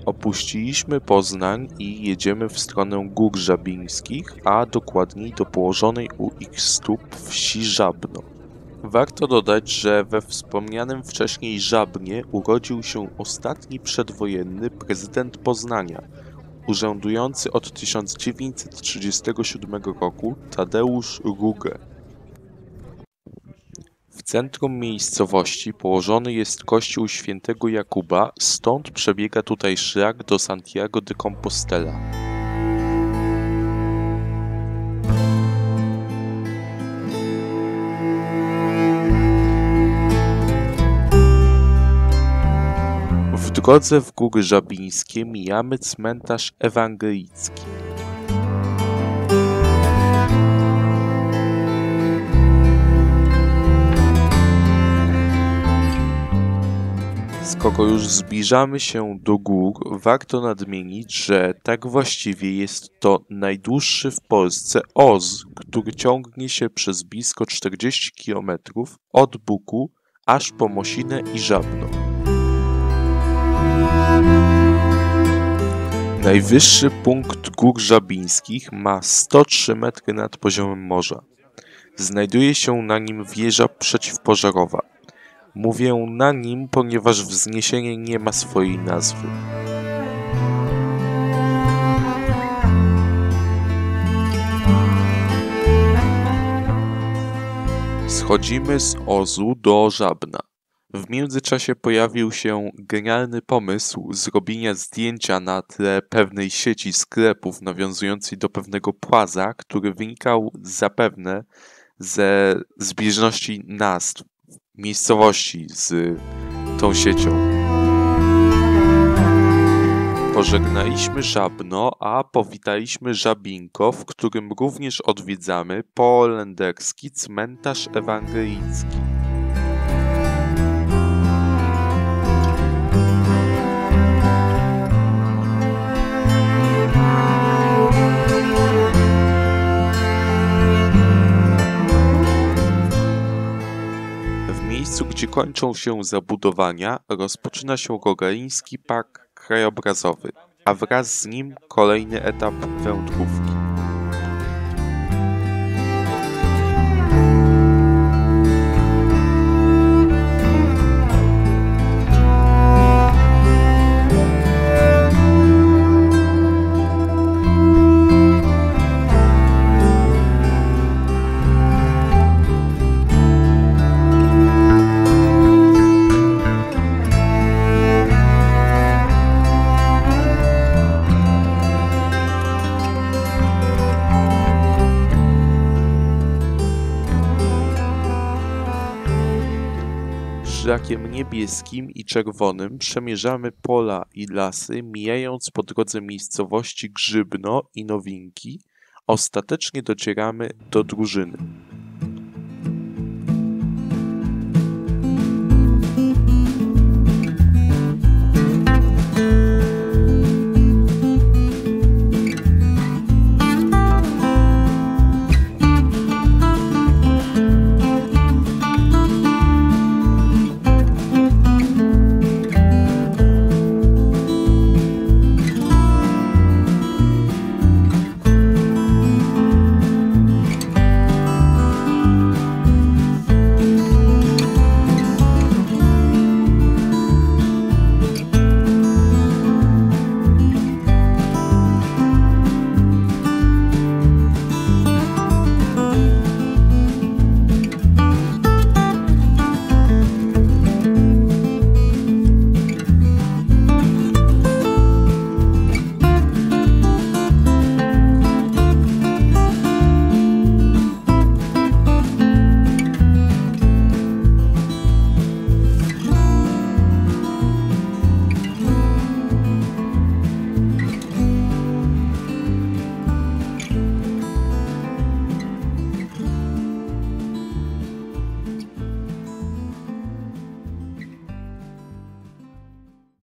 Opuściliśmy Poznań i jedziemy w stronę Gór Żabińskich, a dokładniej do położonej u ich stóp wsi Żabno. Warto dodać, że we wspomnianym wcześniej Żabnie urodził się ostatni przedwojenny prezydent Poznania, urzędujący od 1937 roku Tadeusz Rugge. W centrum miejscowości położony jest kościół świętego Jakuba, stąd przebiega tutaj szlak do Santiago de Compostela. W drodze w Góry Żabińskie mijamy cmentarz ewangelicki. Skoro już zbliżamy się do gór, warto nadmienić, że tak właściwie jest to najdłuższy w Polsce OZ, który ciągnie się przez blisko 40 km od Buku aż po Mosinę i Żabno. Najwyższy punkt Gór Żabińskich ma 103 metry nad poziomem morza. Znajduje się na nim wieża przeciwpożarowa. Mówię na nim, ponieważ wzniesienie nie ma swojej nazwy. Schodzimy z Ozu do Żabna. W międzyczasie pojawił się genialny pomysł zrobienia zdjęcia na tle pewnej sieci sklepów nawiązującej do pewnego płaza, który wynikał zapewne ze zbieżności nazw miejscowości z tą siecią. Pożegnaliśmy Żabno, a powitaliśmy Żabinko, w którym również odwiedzamy polenderski cmentarz ewangelicki. W miejscu, gdzie kończą się zabudowania, rozpoczyna się Rogaliński Park Krajobrazowy, a wraz z nim kolejny etap wędrówki. Szlakiem niebieskim i czerwonym przemierzamy pola i lasy, mijając po drodze miejscowości Grzybno i Nowinki. Ostatecznie docieramy do Drużyny.